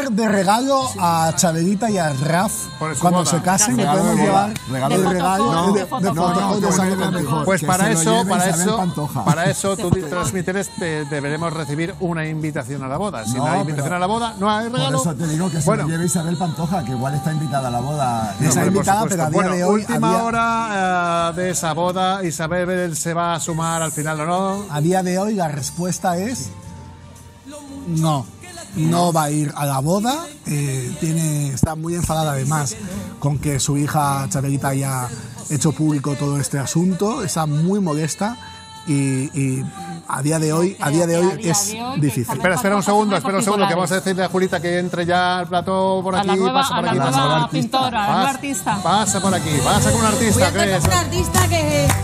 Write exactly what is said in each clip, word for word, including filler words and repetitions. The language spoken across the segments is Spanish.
llevar de regalo a Chabelita y a Raf cuando se casen. Le podemos llevar regalo el de regalo no, de fotógrafo de Isabel Pantoja. Pues para eso, para eso, Pantoja. para eso tú transmítele, te deberemos recibir una invitación a la boda. Si no, no hay invitación pero, a la boda, no hay regalo. Por eso te digo que se bueno. lo lleve Isabel Pantoja, que igual está invitada a la boda. No, está invitada, pero a día bueno, de hoy... última día, hora uh, de esa boda, Isabel se va a sumar al final o no. A día de hoy la respuesta es no. No va a ir a la boda, eh, tiene, está muy enfadada además con que su hija Chabelita haya hecho público todo este asunto, está muy molesta y, y a día de hoy, a día de hoy es difícil. Espera, espera un segundo, espera un segundo, que vamos a decirle a Julita que entre ya al plató por aquí, a la nueva, pasa por aquí, a la pasa nueva por aquí. pintora, Pasa, nueva artista. Pasa por aquí, pasa con un artista. Voy a estar con un artista que es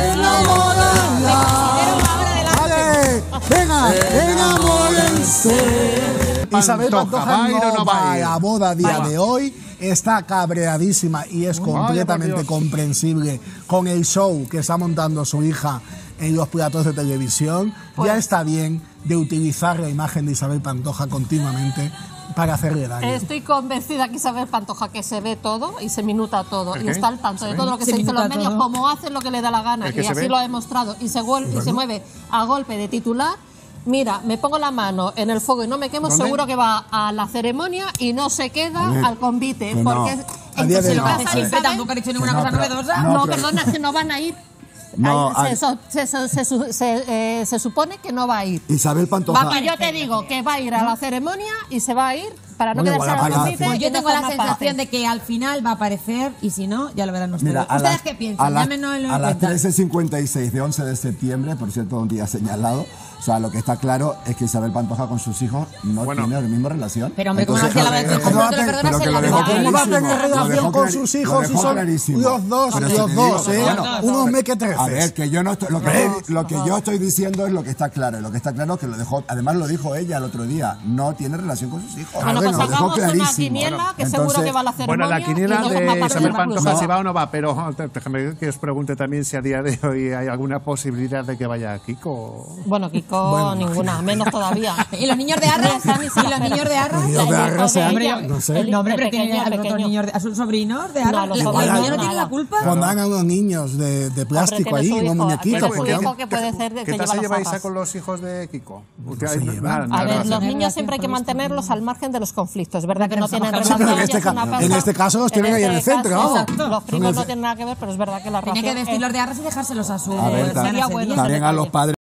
¡Vale! ¡Venga! ¡Enamórense! Isabel Pantoja no va a la boda a día de hoy, está cabreadísima y es completamente comprensible con el show que está montando su hija en los platos de televisión. Pues ya está bien de utilizar la imagen de Isabel Pantoja continuamente para hacerle daño. Estoy convencida que Isabel Pantoja que se ve todo y se minuta todo y está al tanto de todo lo que se, se dice en los medios, todo. Como hace lo que le da la gana y así ve. Lo ha demostrado y se, bueno. y se mueve a golpe de titular. Mira, me pongo la mano en el fuego y no me quemo, ¿dónde? Seguro que va a la ceremonia y no se queda al convite. No, porque no. entonces se lo no, pasa siempre, tampoco ha dicho ninguna no, cosa pero, novedosa. No, no perdona, es que no van a ir. No, se, se, se, se, se, eh, se supone que no va a ir. Isabel Pantoja. Va, yo te digo que va a ir a la ceremonia y se va a ir para no bueno, quedarse a la convite. Pues yo no tengo la forma sensación parte. de que al final va a aparecer y si no, ya lo verán ustedes. Mira, ¿Ustedes las, qué piensan? A, la, Llámenos en a las cuenta. trece cincuenta y seis de once de septiembre, por cierto, un día señalado. O sea, lo que está claro es que Isabel Pantoja con sus hijos no bueno. tiene la misma relación. Pero hombre, ¿cómo no hacía la Entonces, versión? ¿Cómo te lo perdonas en la boda? ¿Cómo va a tener relación con sus hijos si son los dos, Pero los si dos, digo, eh? bueno, Unos mequetrefes. A ver, que yo no estoy, lo que, lo que yo estoy diciendo es lo que está claro. Y lo que está claro es que lo dejó, además lo dijo ella el otro día, no tiene relación con sus hijos. Bueno, pues lo dejó hagamos una clarísimo. quiniela que Entonces, seguro que va a la ceremonia. Bueno, la quiniela y no de forma parte Isabel la Pantoja cruz. si va o no va, pero déjame que os pregunte también si a día de hoy hay alguna posibilidad de que vaya Kiko. Bueno, Kiko, bueno, ninguna, menos todavía. ¿Y los niños de Arras? ¿Y los niños de Arras? Los niños de Arras, Hombre, no sé. No, hombre, pero tiene a los pequeño. otros niños, de, a sus sobrinos de No, Arras. los ¿Los sobrinos niños no nada. tienen la culpa? Pongan a unos niños de, de plástico Hombre, tiene ahí, su unos hijo, muñequitos. tiene su Porque hijo que puede ser de ¿Qué que tal lleva se las lleva Isa gafas. con los hijos de Kiko? se llevan. A ver, los Tener niños siempre hay que relación con mantenerlos al margen de los conflictos. Es verdad que no tienen Sí, Sí, pero relación. en este, ya es una ca- cosa- en este caso los tienen ahí en el este centro, caso, vamos. exacto, los Son primos el- no tienen nada que ver, pero es verdad que la Tenía relación que es- vestirlos de Arras y dejárselos a su... A ver, sería bueno Sería ese también a detalle. los padres.